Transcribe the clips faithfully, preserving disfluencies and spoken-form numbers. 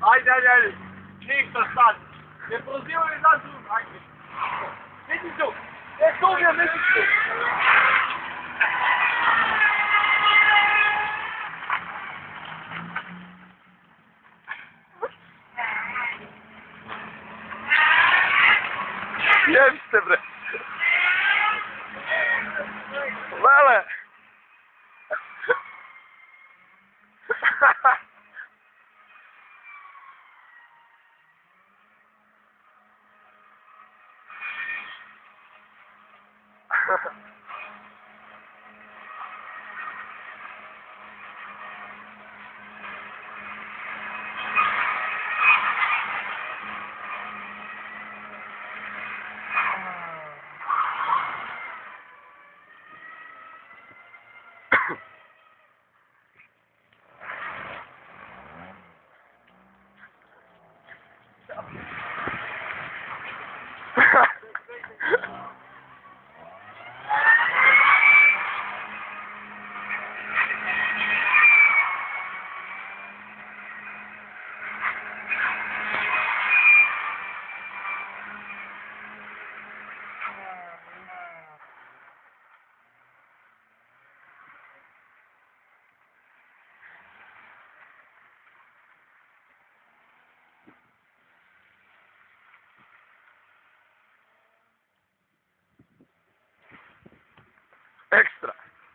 Ajde, ajde, ajde. Ništa sad. Ne prozivaj nas drug, ajde. Nisi tu. E, tu je, nisi tu. Jebi se, bre. Vele. Ekstra.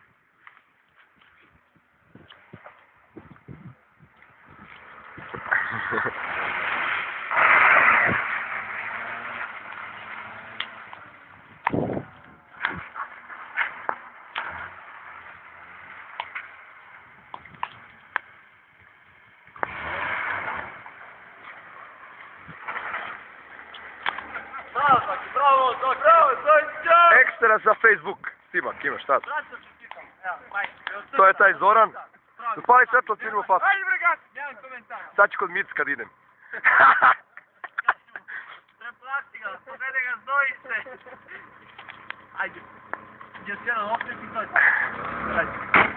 Bravo, Zoki, bravo, Zoki. Bravo, Zoki. Ekstra za Facebook. Snimak, imaš šta? Braćo čestitam. Evo, majke. To je taj Zoran. Upali svetlo, snimimo facu. Ajde, bre, gas. Nemam komentara. Sad ću kod Mic kad idem. Preplati ga, povede ga, zdoji se. Ajde. Još jedan opet i to. Ajde.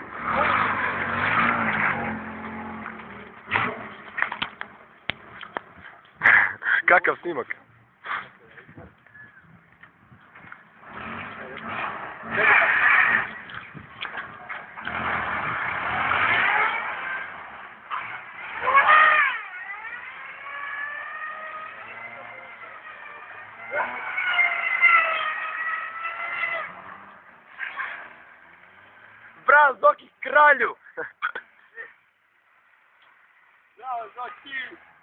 Kakav snimak? Bravo, Zoki, kralju! Bravo, Zoki!